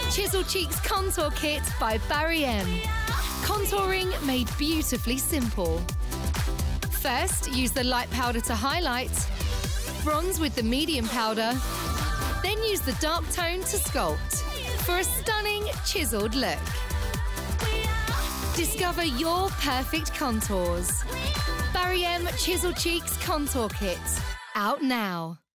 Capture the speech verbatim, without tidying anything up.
Chisel Cheeks Contour Kit by Barry M. Contouring made beautifully simple. First, use the light powder to highlight, bronze with the medium powder, then use the dark tone to sculpt for a stunning chiseled look. Discover your perfect contours. Barry M Chisel Cheeks Contour Kit, out now.